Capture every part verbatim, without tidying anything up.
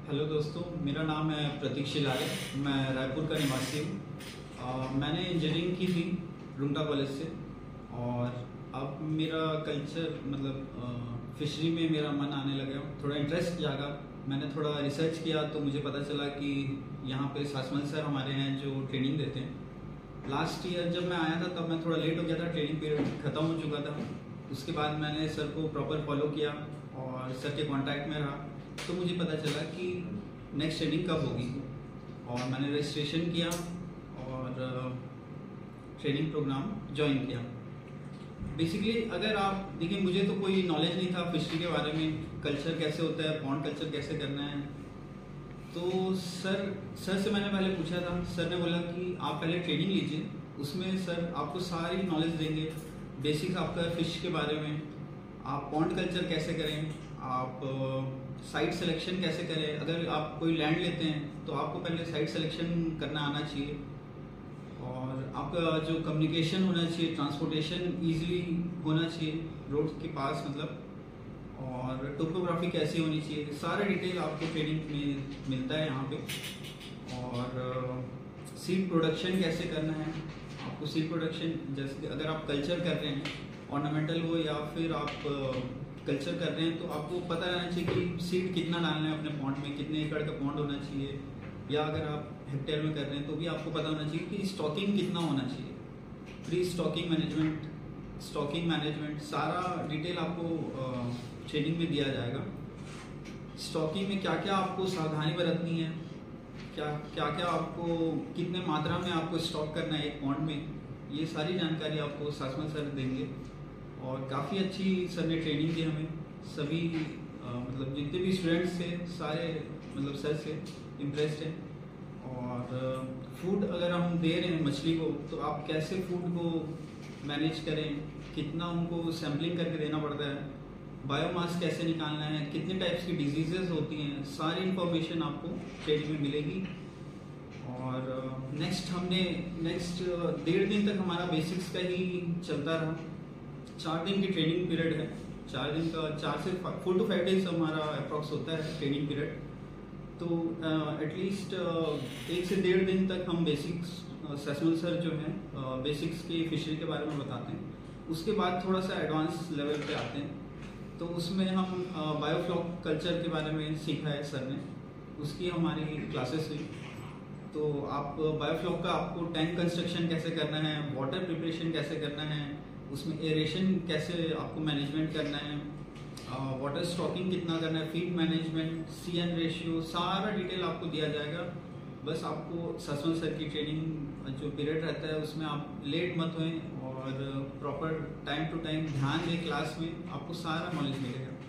Hello दोस्तों, मेरा नाम है प्रतीक शिलारे। मैं रायपुर का निवासी हूँ। मैंने इंजीनियरिंग की थी रुंगटा कॉलेज से, और अब मेरा कल्चर मतलब फिशरी में मेरा मन आने लगा, थोड़ा इंटरेस्ट जागा। मैंने थोड़ा रिसर्च किया तो मुझे पता चला कि यहाँ पे सासमल सर हमारे हैं जो ट्रेनिंग देते हैं। लास्ट ईयर जब मैं आया था तब मैं थोड़ा लेट हो गया था, ट्रेनिंग पीरियड ख़त्म हो चुका था। उसके बाद मैंने सर को प्रॉपर फॉलो किया और सर के कांटेक्ट में रहा, तो मुझे पता चला कि नेक्स्ट ट्रेनिंग कब होगी, और मैंने रजिस्ट्रेशन किया और ट्रेनिंग प्रोग्राम ज्वाइन किया। बेसिकली अगर आप देखिए, मुझे तो कोई नॉलेज नहीं था फिशरी के बारे में, कल्चर कैसे होता है, पॉन्ड कल्चर कैसे करना है। तो सर सर से मैंने पहले पूछा था, सर ने बोला कि आप पहले ट्रेनिंग लीजिए, उसमें सर आपको सारी नॉलेज देंगे, बेसिक्स आपका फिश के बारे में, आप पॉन्ड कल्चर कैसे करें, आप साइट सिलेक्शन कैसे करें। अगर आप कोई लैंड लेते हैं तो आपको पहले साइट सिलेक्शन करना आना चाहिए, और आपका जो कम्युनिकेशन होना चाहिए, ट्रांसपोर्टेशन इजीली होना चाहिए रोड के पास मतलब, और टोपोग्राफी कैसी होनी चाहिए, सारा डिटेल आपको ट्रेनिंग में मिलता है यहाँ पे। और सीड प्रोडक्शन कैसे करना है आपको, सीड प्रोडक्शन जैसे अगर आप कल्चर कर रहे हैं ऑर्नामेंटल हो या फिर आप कल्चर कर रहे हैं, तो आपको पता रहना चाहिए कि सीड कितना डालना है अपने पॉन्ड में, कितने एकड़ का पॉन्ड होना चाहिए, या अगर आप हेक्टेयर में कर रहे हैं तो भी आपको पता होना चाहिए कि स्टॉकिंग कितना होना चाहिए, pre stocking management, stocking management, सारा डिटेल आपको ट्रेनिंग में दिया जाएगा। स्टॉकिंग में क्या क्या आपको सावधानी बरतनी है, क्या क्या क्या आपको कितने मात्रा में आपको स्टॉक करना है एक पॉन्ड में, ये सारी जानकारी आपको सासमल सर देंगे। और काफ़ी अच्छी सर ने ट्रेनिंग दी हमें, सभी आ, मतलब जितने भी स्टूडेंट्स थे सारे मतलब सर से इम्प्रेस्ड हैं। और फूड अगर हम दे रहे हैं मछली को, तो आप कैसे फूड को मैनेज करें, कितना उनको सैम्पलिंग करके देना पड़ता है, बायोमास कैसे निकालना है, कितने टाइप्स की डिजीजेस होती हैं, सारी इन्फॉर्मेशन आपको ट्रेनिंग में मिलेगी। और नेक्स्ट हमने नेक्स्ट डेढ़ दिन तक हमारा बेसिक्स का ही चलता रहा। चार दिन की ट्रेनिंग पीरियड है, चार दिन का चार से फोर टू फाइव डेज हमारा अप्रॉक्स होता है ट्रेनिंग पीरियड। तो एटलीस्ट uh, uh, एक से डेढ़ दिन तक हम बेसिक्स सासमल सर जो हैं बेसिक्स की फिशरी के बारे में बताते हैं। उसके बाद थोड़ा सा एडवांस लेवल पे आते हैं, तो उसमें हम बायोफ्लॉक कल्चर के बारे में सीखा है सर ने, उसकी हमारी क्लासेस हुई। तो आप बायोफ्लॉक का आपको टैंक कंस्ट्रक्शन कैसे करना है, वाटर प्रिपरेशन कैसे करना है, उसमें एरेशन कैसे आपको मैनेजमेंट करना है, वाटर स्टॉकिंग कितना करना है, feed management, C N ratio, सारा डिटेल आपको दिया जाएगा। बस आपको सासमल सर की ट्रेनिंग जो पीरियड रहता है उसमें आप लेट मत होएं, और प्रॉपर टाइम टू टाइम ध्यान दें क्लास में, आपको सारा नॉलेज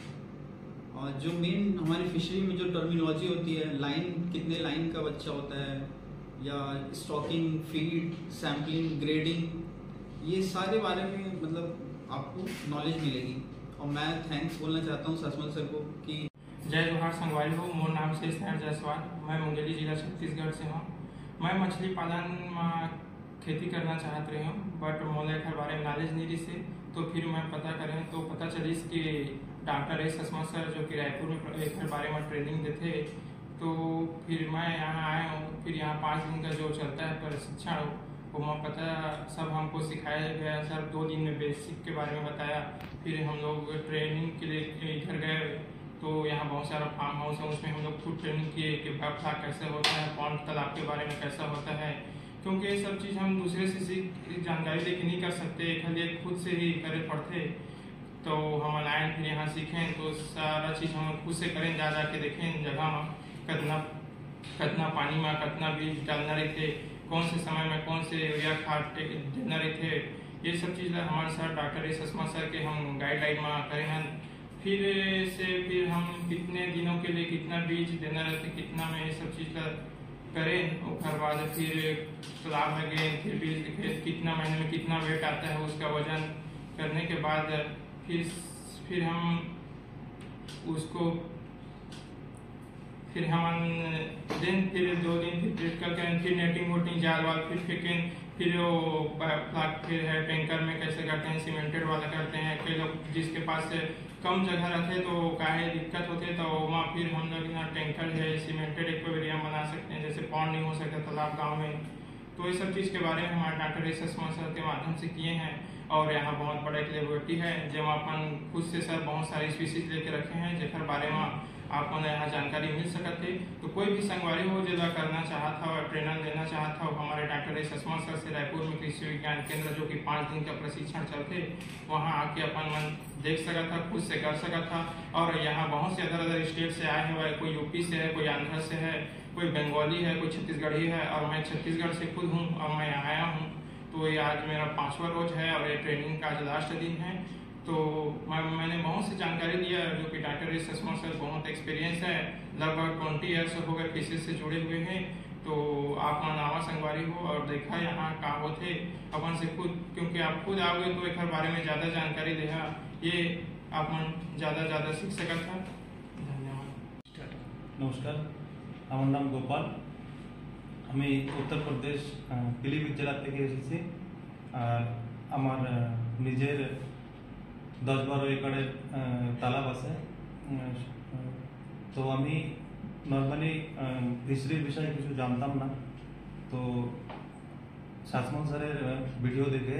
मिलेगा। और जो मेन हमारी फिशरी में जो टर्मिनोलॉजी होती है, लाइन कितने लाइन का बच्चा होता है, या स्टॉकिंग, फीड, सैम्पलिंग, ग्रेडिंग, ये सारे बारे में मतलब आपको नॉलेज मिलेगी। और मैं थैंक्स बोलना चाहता हूँ सासमल सर को कि जय जोहार संगवारी हो। मोर नाम से स्नेहर जायसवाल, मैं मुंगेली जिला छत्तीसगढ़ से हूँ। मैं मछली पालन में खेती करना चाहत रही हूँ, बट मोला एक बारे में नॉलेज नहीं रही से, तो फिर मैं पता करें तो पता चलिस कि डॉक्टर एस सासमल सर जो कि रायपुर में एक बारे में ट्रेनिंग देते, तो फिर मैं यहाँ आया हूँ। फिर यहाँ पाँच दिन का जो चलता है प्रशिक्षण, वो मैं पता सब हमको सिखाया गया। सर दो दिन में बेसिक के बारे में बताया, फिर हम लोग ट्रेनिंग के लिए इधर गए, तो यहाँ बहुत सारा फार्म हाउस है, उसमें हम लोग खुद ट्रेनिंग किए कि व्यवसाय कैसे होता है, पॉन्ड तालाब के बारे में कैसा होता है, क्योंकि ये सब चीज़ हम दूसरे से सीख जानकारी लेके नहीं कर सकते, खाली खुद से ही करे पड़ते। तो हम लाइन फिर यहाँ सीखें तो सारा चीज़ हम खुद से करें, जा जा के देखें जगह में कितना कितना पानी में कितना बीज डालना रहते, कौन से समय में कौन से यूरिया खाद देना रहते, ये सब चीज़ हमारे sir doctor S Sasmal sir के हम गाइडलाइन में करें हैं। फिर से फिर हम कितने दिनों के लिए कितना बीज देना रहते, कितना में ये सब चीज़ का करें। और बाद फिर तालाब में गए, फिर बीज देखे कितना महीने में कितना वेट आता है, उसका वजन करने के बाद फिर फिर हम उसको फिर हम दिन फिर दो दिन फिर ट्रीट करके फिर नेटिंग वोटिंग जाल वाल फिर फेंकें, फिर वो फिर है टैंकर में कैसे करते हैं, सीमेंटेड वाला करते हैं। कई लोग जिसके पास कम जगह रखे तो काहे दिक्कत होते, तो वहाँ फिर हम लोग यहाँ टैंकर है, सीमेंटेड एक्वेरियम बना सकते हैं, जैसे पॉन्ड नहीं हो सकता तालाब गाँव में। तो ये सब चीज़ के बारे में हमारे डॉक्टर एस एस सर के माध्यम से किए हैं। और यहाँ बहुत बड़ा एक लेबोरेटरी है जहाँ अपन खुद से सर बहुत सारी स्पीसीज लेके रखे हैं, जेकर बारे में आपको यहाँ जानकारी मिल सकते। तो कोई भी संगवारी हो जो करना चाहता हो, ट्रेनर लेना चाहता हो, हमारे डॉक्टर एस एस सर से रायपुर में कृषि विज्ञान केंद्र जो कि पाँच दिन का प्रशिक्षण चलते, वहाँ आके अपन मन देख सका था, खुद से कर सका था। और यहाँ बहुत से अदर अदर स्टेट से आए हुए, कोई यूपी से है, कोई आंध्र से है, कोई बंगाली है, कोई छत्तीसगढ़ी है, और मैं छत्तीसगढ़ से खुद हूँ और मैं आया हूँ। तो ये आज मेरा पांचवा रोज है और ये ट्रेनिंग का आज लास्ट दिन है। तो मैं मैंने बहुत सी जानकारी दिया, जो कि डॉक्टर एस एस सर बहुत एक्सपीरियंस है, लगभग ट्वेंटी ईयर्स हो गए फिशेज से जुड़े हुए हैं। तो आप नावा संगवारी हो और देखा यहाँ का होते अपन से खुद, क्योंकि आप खुद आओगे तो एक बारे में ज़्यादा जानकारी देगा, ये आप मन ज़्यादा ज़्यादा सीख सकता था। धन्यवाद। नमस्कार, আমার নাম গোপাল। আমি উত্তর প্রদেশ পিলিভিত জেলা থেকে এসেছি। আর আমার নিজের দশ বারো একরের তালাব আছে। তো আমি নর্মালি ফিশারির বিষয়ে কিছু জানতাম না। তো শাসমল স্যারের ভিডিও দেখে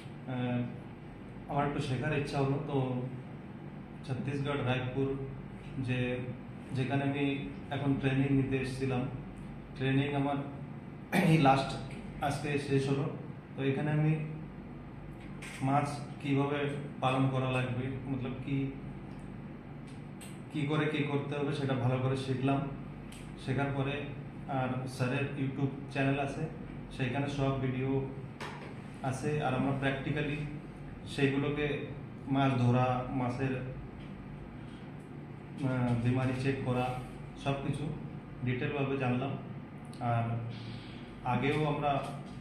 আমার একটু শেখার ইচ্ছা হলো। তো ছত্তিশগড় রায়পুর যে যেখানে আমি এখন ট্রেনিং নিতে এসেছিলাম, ট্রেনিং আমার এই লাস্ট আজকে শেষ হলো। তো এখানে আমি মাছ কিভাবে পালন করা লাগবে, মতলব কি কি করে কি করতে হবে সেটা ভালো করে শিখলাম। শেখার পরে আর স্যারের ইউটিউব চ্যানেল আছে, সেইখানে সব ভিডিও আছে। আর আমরা প্র্যাকটিক্যালি সেইগুলোকে মাছ ধরা, মাছের বিমারি চেক করা সব কিছু ডিটেলভাবে জানলাম। আর আগেও আমরা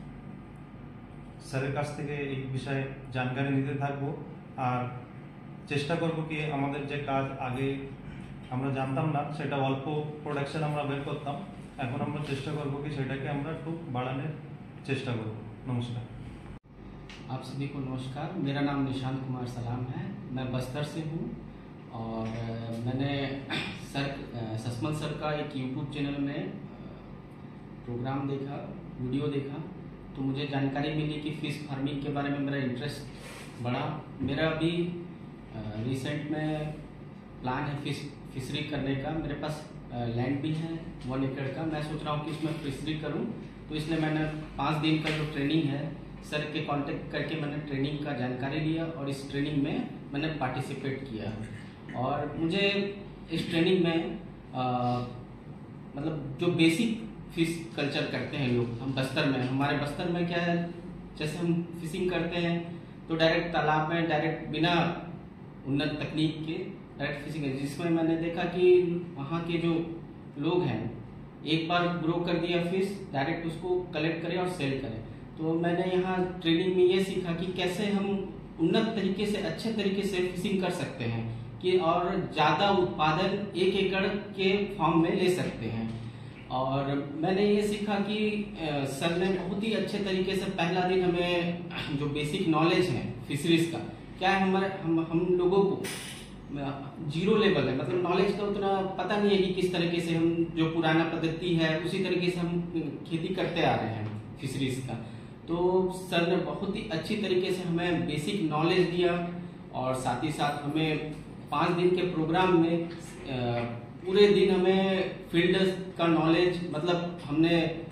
স্যারের কাছ থেকে এই বিষয়ে জানকারি নিতে থাকবো। আর চেষ্টা করব কি আমাদের যে কাজ আগে আমরা জানতাম না, সেটা অল্প প্রোডাকশন আমরা বের করতাম, এখন আমরা চেষ্টা করব কি সেটাকে আমরা একটু বাড়ানোর চেষ্টা করব। नमस्कार। आप सभी को नमस्कार। मेरा नाम निशांत कुमार सलाम है, मैं बस्तर से हूँ। और मैंने सर ससमल सर का एक यूट्यूब चैनल में प्रोग्राम देखा, वीडियो देखा, तो मुझे जानकारी मिली कि फ़िश फार्मिंग के बारे में मेरा इंटरेस्ट बढ़ा। मेरा अभी रिसेंट में प्लान है फिश फिशरी करने का। मेरे पास लैंड भी है वन एकड़ का। मैं सोच रहा हूँ कि इसमें फिशरी करूँ, तो इसलिए मैंने पाँच दिन का जो ट्रेनिंग है सर के कांटेक्ट करके मैंने ट्रेनिंग का जानकारी लिया और इस ट्रेनिंग में मैंने पार्टिसिपेट किया। और मुझे इस ट्रेनिंग में आ, मतलब जो बेसिक फिश कल्चर करते हैं लोग, हम बस्तर में, हमारे बस्तर में क्या है, जैसे हम फिशिंग करते हैं तो डायरेक्ट तालाब में डायरेक्ट बिना उन्नत तकनीक के डायरेक्ट फिशिंग है, जिसमें मैंने देखा कि वहाँ के जो लोग हैं एक बार ग्रो कर दिया फिश, डायरेक्ट उसको कलेक्ट करें और सेल करें। तो मैंने यहाँ ट्रेनिंग में ये सीखा कि कैसे हम उन्नत तरीके से, अच्छे तरीके से फिशिंग कर सकते हैं कि और ज़्यादा उत्पादन एक एकड़ के फार्म में ले सकते हैं। और मैंने ये सीखा कि सर ने बहुत ही अच्छे तरीके से पहला दिन हमें जो बेसिक नॉलेज है फिशरीज का, क्या है, हमारे हम हम लोगों को जीरो लेवल है, मतलब नॉलेज का उतना पता नहीं है कि किस तरीके से हम जो पुराना पद्धति है उसी तरीके से हम खेती करते आ रहे हैं फिशरीज का। तो सर ने बहुत ही अच्छी तरीके से हमें बेसिक नॉलेज दिया और साथ ही साथ हमें पाँच दिन के प्रोग्राम में पूरे दिन हमें फील्ड का नॉलेज, मतलब हमने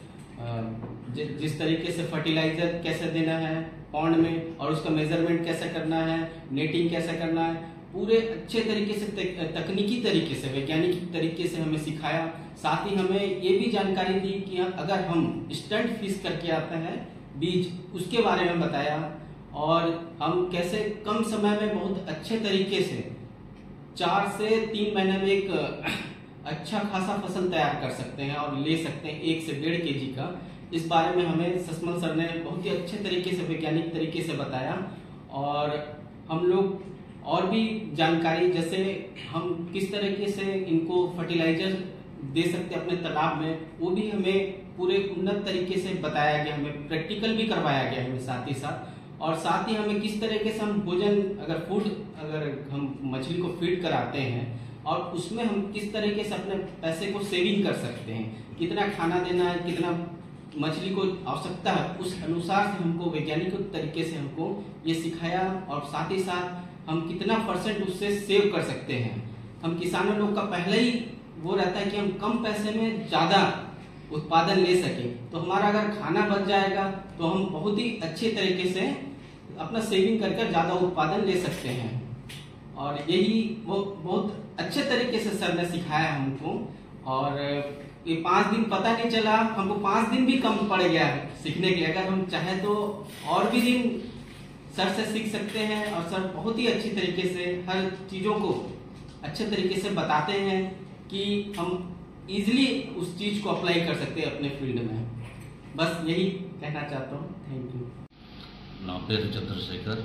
जिस तरीके से फर्टिलाइजर कैसे देना है पॉन्ड में और उसका मेजरमेंट कैसे करना है, नेटिंग कैसे करना है, पूरे अच्छे तरीके से तकनीकी तरीके से, वैज्ञानिक तरीके से हमें सिखाया। साथ ही हमें ये भी जानकारी दी कि अगर हम स्टंट फिश करके आता है बीज, उसके बारे में बताया और हम कैसे कम समय में बहुत अच्छे तरीके से चार से तीन महीने में एक अच्छा खासा फसल तैयार कर सकते हैं और ले सकते हैं एक से डेढ़ के जी का। इस बारे में हमें ससमल सर ने बहुत ही अच्छे तरीके से, वैज्ञानिक तरीके से बताया। और हम लोग और भी जानकारी, जैसे हम किस तरीके से इनको फर्टिलाइजर दे सकते हैं अपने तालाब में, वो भी हमें पूरे उन्नत तरीके से बताया गया, हमें प्रैक्टिकल भी करवाया गया हमें साथ ही साथ। और साथ ही हमें किस तरीके से हम भोजन, अगर फूड अगर हम मछली को फीड कराते हैं और उसमें हम किस तरीके से अपने पैसे को सेविंग कर सकते हैं, कितना खाना देना है, कितना मछली को आवश्यकता है, उस अनुसार से हमको वैज्ञानिक तरीके से हमको ये सिखाया। और साथ ही साथ हम कितना परसेंट उससे सेव कर सकते हैं। हम किसानों लोग का पहले ही वो रहता है कि हम कम पैसे में ज़्यादा उत्पादन ले सके, तो हमारा अगर खाना बच जाएगा तो हम बहुत ही अच्छे तरीके से अपना सेविंग करके ज़्यादा उत्पादन ले सकते हैं। और यही वो बहुत अच्छे तरीके से सर ने सिखाया हमको। और ये पाँच दिन पता नहीं चला, हमको पाँच दिन भी कम पड़ गया सीखने के लिए। अगर हम चाहे तो और भी दिन सर से सीख सकते हैं। और सर बहुत ही अच्छी तरीके से हर चीज़ों को अच्छे तरीके से बताते हैं कि हम इजीली उस चीज को अप्लाई कर सकते हैं अपने फील्ड में। बस यही कहना चाहता हूँ। Thank you. నా పేరు చంద్రశేఖర్,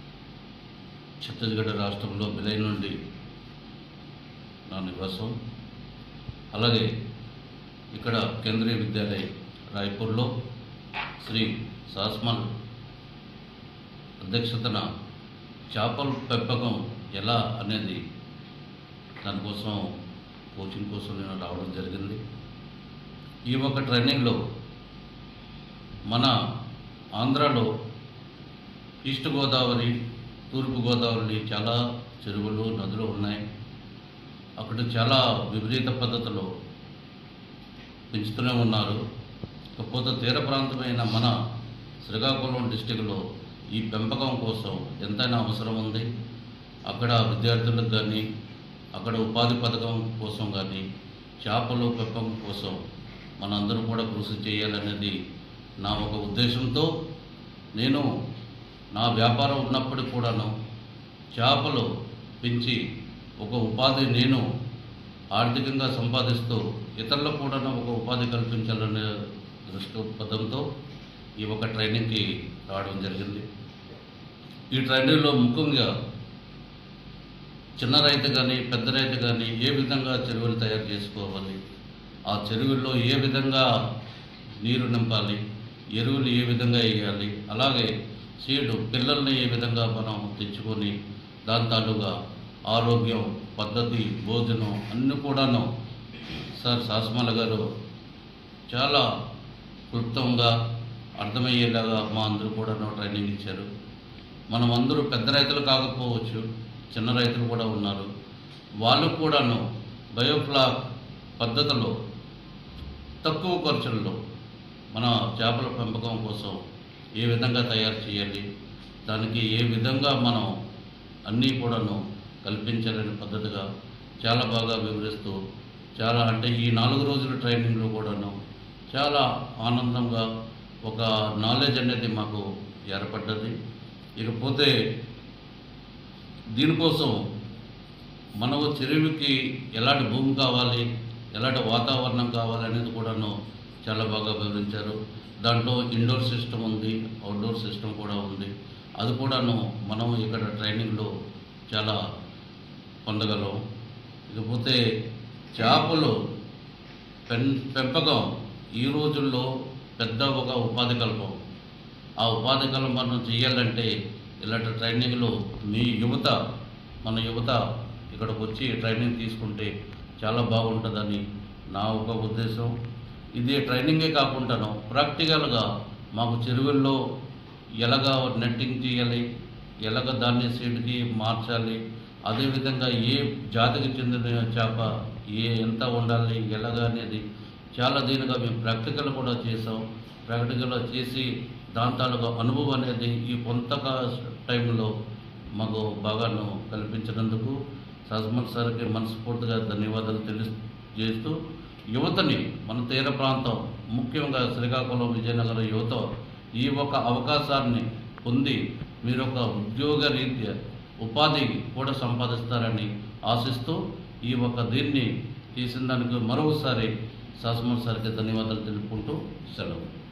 ఛత్తీస్గఢ్ రాష్ట్రంలో బిలై నుండి నా నివాసం. అలాగే ఇక్కడ కేంద్రీయ విద్యాలయ రాయ్పూర్లో శ్రీ సాస్మల్ అధ్యక్షతన చేపల పెంపకం ఎలా అనేది దానికోసం కోచింగ్ కోసం నేను రావడం జరిగింది. ఈ ఒక ట్రైనింగ్లో మన ఆంధ్రాలో ఈస్ట్ గోదావరి, తూర్పు గోదావరి చాలా చెరువులు, నదులు ఉన్నాయి. అక్కడ చాలా విపరీత పద్ధతిలో పెంచుతూనే ఉన్నారు. కాకపోతే తీర ప్రాంతమైన మన శ్రీకాకుళం డిస్టిక్లో ఈ పెంపకం కోసం ఎంతైనా అవసరం ఉంది. అక్కడ విద్యార్థులకు కానీ, అక్కడ ఉపాధి పథకం కోసం కానీ, చేపలు పెంపకం కోసం మనందరం కూడా కృషి చేయాలనేది నా ఒక ఉద్దేశంతో నేను నా వ్యాపారం ఉన్నప్పటికీ కూడాను చేపలు పెంచి ఒక ఉపాధి నేను ఆర్థికంగా సంపాదిస్తూ ఇతరులకు కూడా ఒక ఉపాధి కల్పించాలనే దృష్టిపథంతో ఈ ఒక ట్రైనింగ్కి రావడం జరిగింది. ఈ ట్రైనింగ్లో ముఖ్యంగా చిన్న రైతు కానీ, పెద్ద రైతు కానీ ఏ విధంగా చెరువులు తయారు చేసుకోవాలి, ఆ చెరువుల్లో ఏ విధంగా నీరు నింపాలి, ఎరువులు ఏ విధంగా వేయాలి, అలాగే సీడ్ పిల్లల్ని ఏ విధంగా మనం తెచ్చుకొని దాని తాలూగా ఆరోగ్యం, పద్ధతి, భోజనం అన్నీ కూడాను సార్ సాస్మల్ గారు చాలా క్లుప్తంగా అర్థమయ్యేలాగా మా అందరూ కూడాను ట్రైనింగ్ ఇచ్చారు. మనం అందరూ పెద్ద రైతులు కాకపోవచ్చు, చిన్న రైతులు కూడా ఉన్నారు. వాళ్ళు కూడాను బయోఫ్లాక్ పద్ధతిలో తక్కువ ఖర్చుల్లో మన చేపల పెంపకం కోసం ఏ విధంగా తయారు చేయాలి, దానికి ఏ విధంగా మనం అన్నీ కూడాను కల్పించాలనే పద్ధతిగా చాలా బాగా వివరిస్తూ, చాలా అంటే ఈ నాలుగు రోజుల ట్రైనింగ్లో కూడాను చాలా ఆనందంగా ఒక నాలెడ్జ్ అనేది మాకు ఏర్పడ్డది. ఇకపోతే దీనికోసం మన చెరువుకి ఎలాంటి భూమి కావాలి, ఎలాంటి వాతావరణం కావాలి అనేది కూడాను చాలా బాగా వివరించారు. దాంట్లో ఇండోర్ సిస్టమ్ ఉంది, అవుట్డోర్ సిస్టమ్ కూడా ఉంది. అది కూడాను మనం ఇక్కడ ట్రైనింగ్లో చాలా పొందగలం. ఇకపోతే చేపలు పెన్ పెంపకం ఈ రోజుల్లో పెద్ద ఒక ఉపాధి కల్పం. ఆ ఉపాధి కల్పన చేయాలంటే ఇలాంటి ట్రైనింగ్లో మీ యువత, మన యువత ఇక్కడికి వచ్చి ట్రైనింగ్ తీసుకుంటే చాలా బాగుంటుందని నా ఒక ఉద్దేశం. ఇది ట్రైనింగే కాకుండాను ప్రాక్టికల్గా మాకు చెరువుల్లో ఎలాగ నెట్టింగ్ చేయాలి, ఎలాగ దాన్ని సీడ్కి మార్చాలి, అదేవిధంగా ఏ జాతికి చెందిన చేప ఏ ఎంత ఉండాలి, ఎలాగ అనేది చాలా దీనిగా మేము ప్రాక్టికల్ కూడా చేసాం. ప్రాక్టికల్గా చేసి దాని తాలూకా అనుభవం అనేది ఈ కొంత టైంలో మాకు బాగాను కల్పించినందుకు సాస్మల్ సార్కి మనస్ఫూర్తిగా ధన్యవాదాలు తెలియజేస్తూ, యువతని మన తీర ప్రాంతం ముఖ్యంగా శ్రీకాకుళం, విజయనగరం యువత ఈ ఒక అవకాశాన్ని పొంది మీరు ఒక ఉద్యోగ రీత్యా ఉపాధి కూడా సంపాదిస్తారని ఆశిస్తూ ఈ ఒక దీన్ని తీసిన దానికి మరోసారి సాస్మల్ సార్కి ధన్యవాదాలు తెలుపుకుంటూ సెలవు.